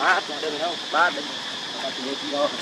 Bát đừng đâu, bát đừng. Bát thì gì đâu.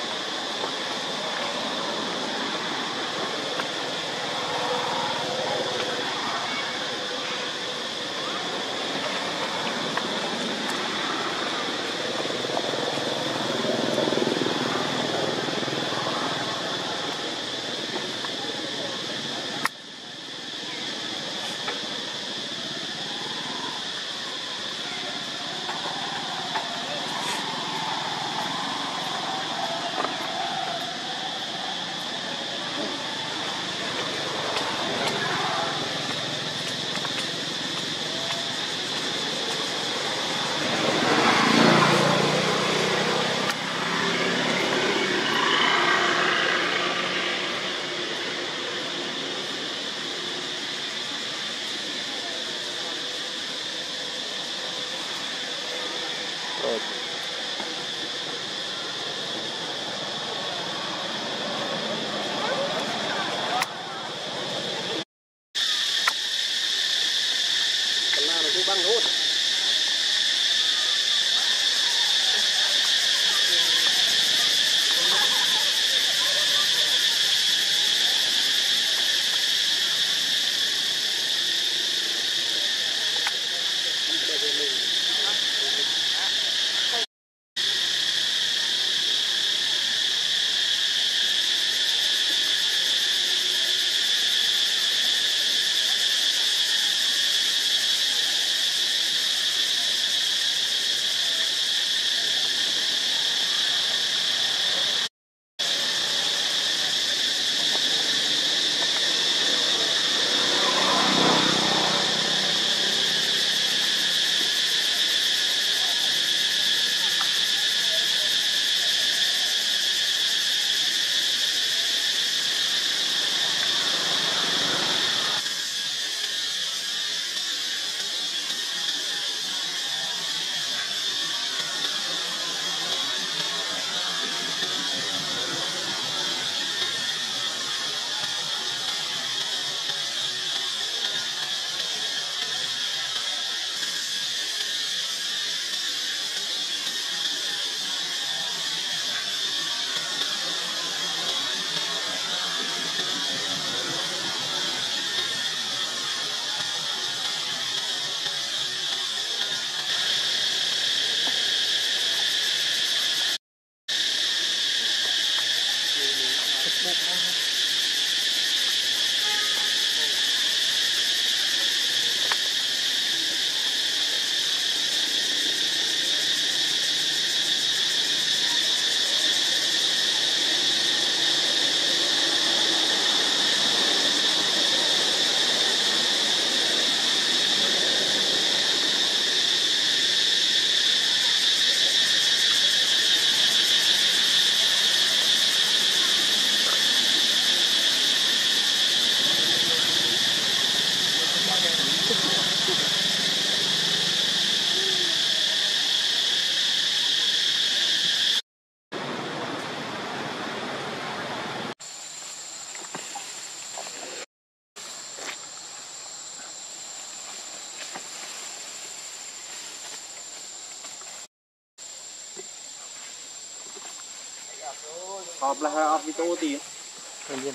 Họp là họp với tô tí tự nhiên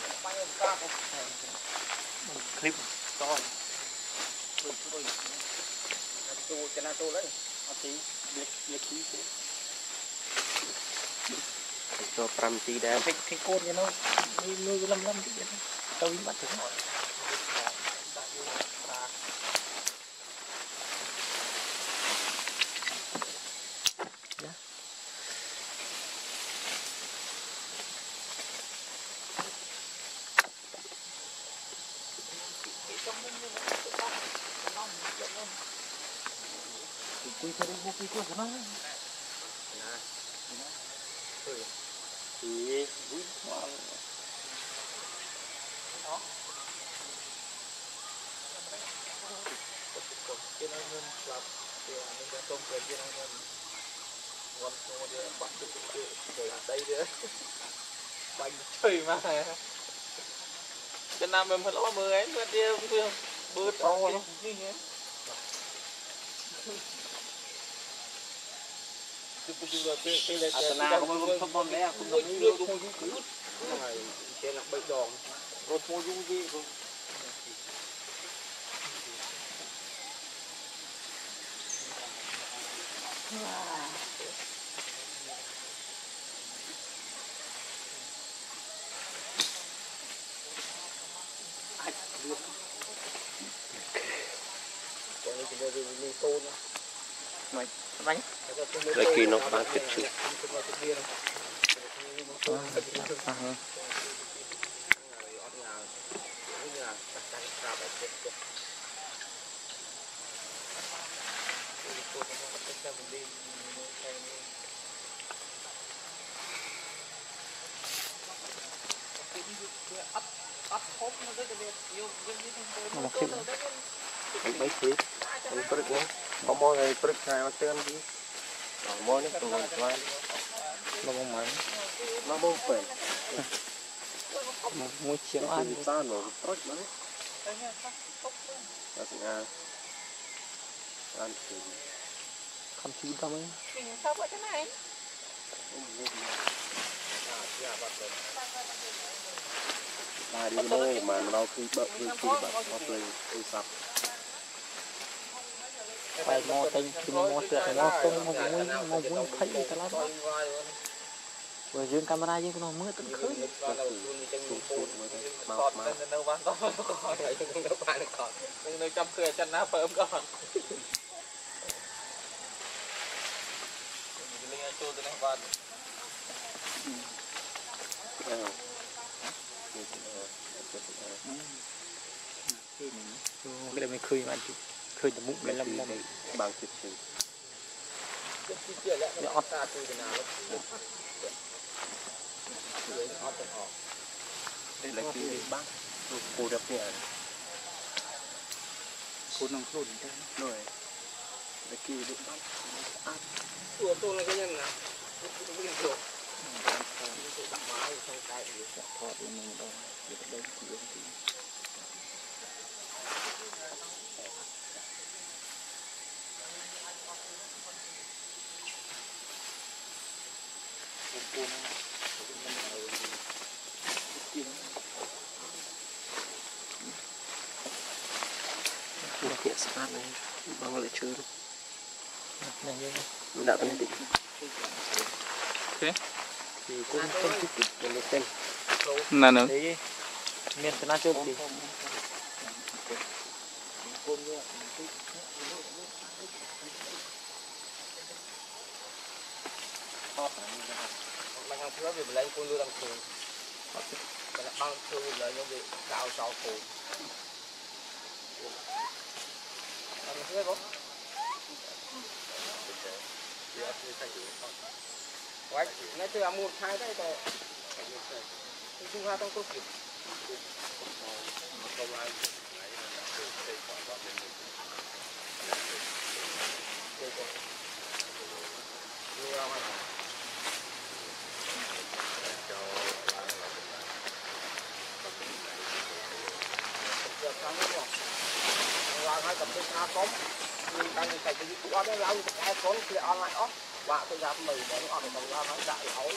clip to tô cho nó tô lấy tí biết khí cho pram tí đã cái côn cho nó nuôi lâm cái tao bị bắt thử Quy theo đi quy của nó thì vui quá đó cái nó nên là thì mình đã công việc cái nó nên ngon ngon để bắt được cái đây nữa bánh chơi mà cái nam mình phải lo mưa ấy mà đi bữa to lắm Atana có một số món đấy cũng đồng ý luôn không cứ này trên là bậy đòn rồi mua dung gì rồi mày bánh lấy kỳ nó bán kết chữ mấy thứ anh bật quá có món này bật khai mà tên gì món này tôi còn xoay nó bông máy nó bông phải một chiếc ăn sao nó tốt lắm nó sẽ ăn thì không chỉ đâu ấy sao vậy thế này đi đâu mà nó khi bận nó play sập phải mò tinh mò sượt mò tung mò vui thấy cái lá đó vừa dương camera dương nó mới tận khơi nơi trong cười chân ná phơm còn cái này mình khơi mà khơi từ mụn lên lâm bằng thịt chừng đây là cái bát cô đập nhẹ cô nông thôn rồi là cái đựng bát của tôi là cái nhân nào cũng bình thường đặt máy trong tay thì thọ thì mình đâu đây hiện sát này bằng lại chưa này mình đã phân tích thế thì cũng phân tích được tên là nữa miền Tây Nam Châu thì bằng hàng thứ về lấy con đưa đằng thường là bằng thứ là những cái đào sào phủ bằng thứ có quái nói chưa một hai đấy rồi chung hai trong câu chuyện hai tập trung a cống đang đi chạy cái gì đó đấy lao ai cống thì online off và tôi ra mình để nó ở trong lao nó đại ối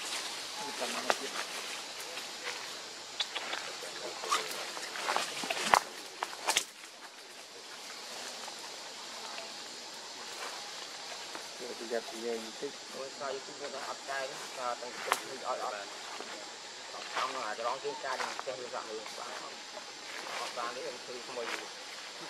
bây giờ thì về tích rồi sao cũng có áp trai đó trong công ty ở xong là đón cái ca đi xem như vậy họ ra đấy thì không bao giờ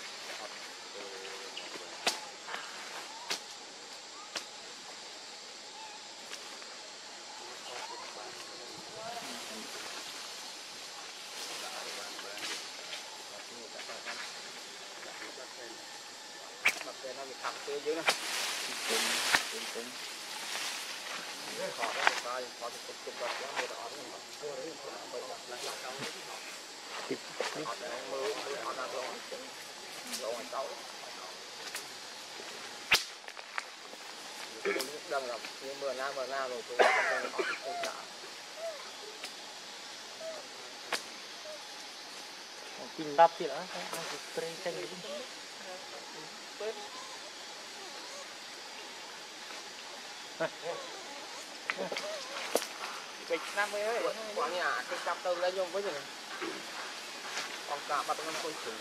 nó bị thẳng phía dưới này họ có một cái họ thì cục vật đó người đó họ ra lộ xấu đâm gặp nhưng mưa na rồi tôi không trả tin đáp thì đó spray chân Bịch năm mươi ơi. Quả nhà cái cặp tơ lên nhung với gì này. Còn cả bắt nó khôi chừng.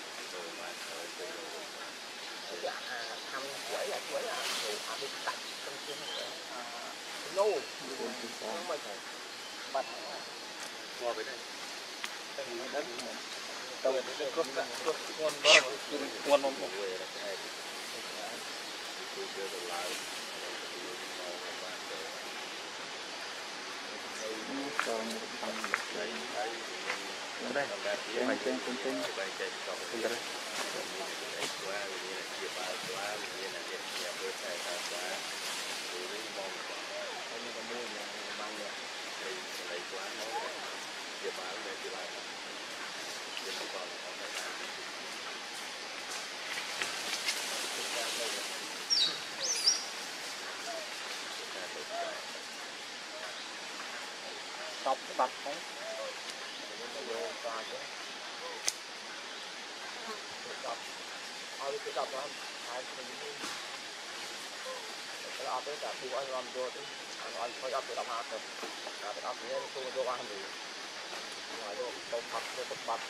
Dạ, thăm quẩy à, bị tạch trong kia nô. Không mày phải bắt qua bên đây. Đất. Tàu cái cốt nguồn bơm. Nguồn bơm. Còn đây đây trên đây sọc bạch không cái đọc đó ai cũng cái đọc đấy cả bu anh làm vô đấy anh phải đọc cái đọc hạt rồi cái đọc này tôi vô ăn rồi ngoài vô tôm mặt vô tôm bắp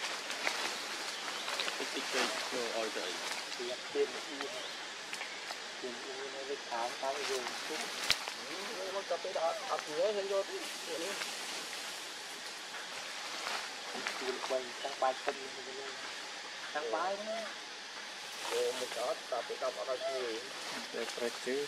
cái vô oi trời thì tiền nó được tháo vô chút nó cho cái đọc nhớ thêm vô tí quay sang bài phân sang bài đó một chỗ tập cái đọc ở đây để phải chứ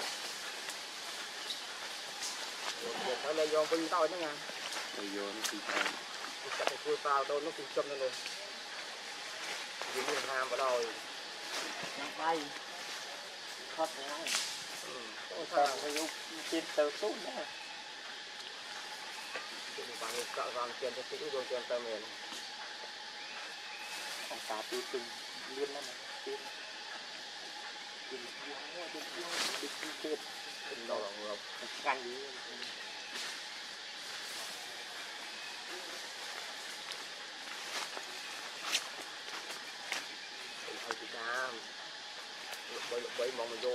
giờ phải lên vô bên tao nữa nha rồi vô nó thì cái cái cua tao tôi nó cũng châm lên luôn vì mình ham vào đâu sang bài thoát ra sao phải dùng tiền tờ tốt nữa bằng cỡ vàng tiền cho cái đường tiền tờ miền ông ta tư từng liên lắm tiền tiền đâu là ngược căng gì thôi chị cha bơi mong mà vô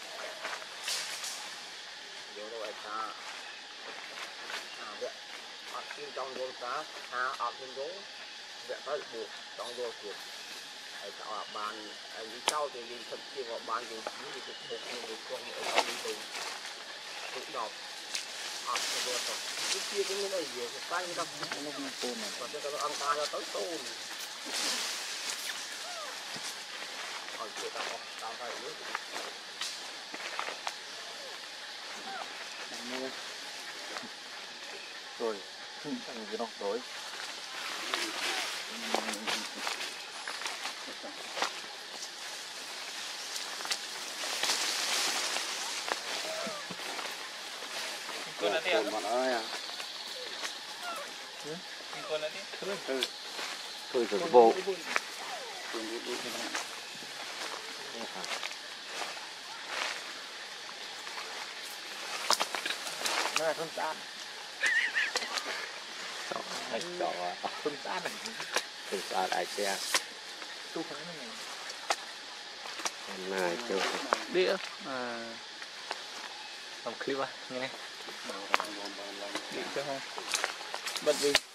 đâu ai ta vậy ở trong vô ta ở trên đó vậy tới buộc trong vô cuộc ở bàn đi sau thì đi thật kia vào bàn thì chỉ thì một người con ở trong đi tự đọc học cái đó cái kia cái này gì cái tay nó bị tồn và cái nó ăn ta nó tới tồn ở chỗ tao phải biết rồi cái nó rồi con là tiền bọn ơi à con là tiền thôi rồi bộ nó không tan hay cho không tan này không tan ai xe tu kháng này này chưa đĩa làm clip à nghe này đĩa cho không bật đi